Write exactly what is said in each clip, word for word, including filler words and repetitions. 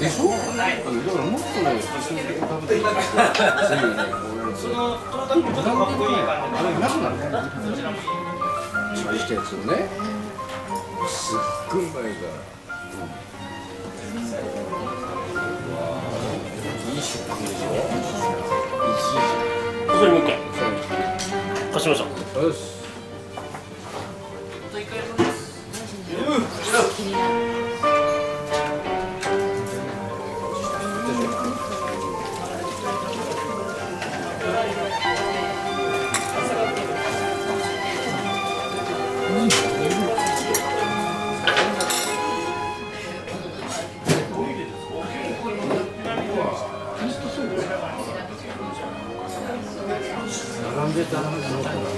でしょ？だからもっとね、親戚が食べてるんですよ。ついね、そのトータルちょっとかっこいい感じで、あれなくなるから。チョイしたやつをね、すっごいうまいから。いい食感でしょ？ それもう一回。貸しました。 よし。並んでたはずのかな。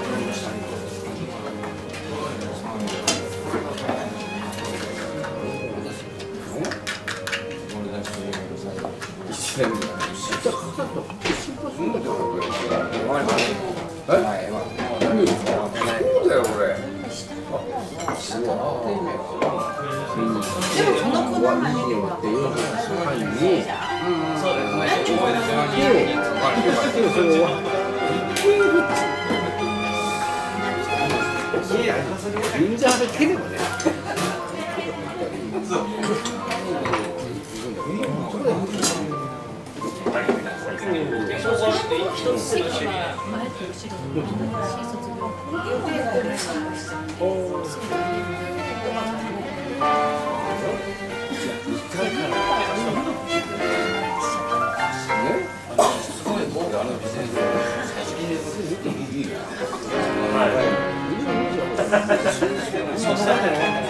一年だ。下かかった。心配するんだけどこれ。え？そうだよこれ。あ、すごい。そんなこんなに終わってよんじゅうはちに。そうですね。で、それを。銀座で蹴ればね。ね。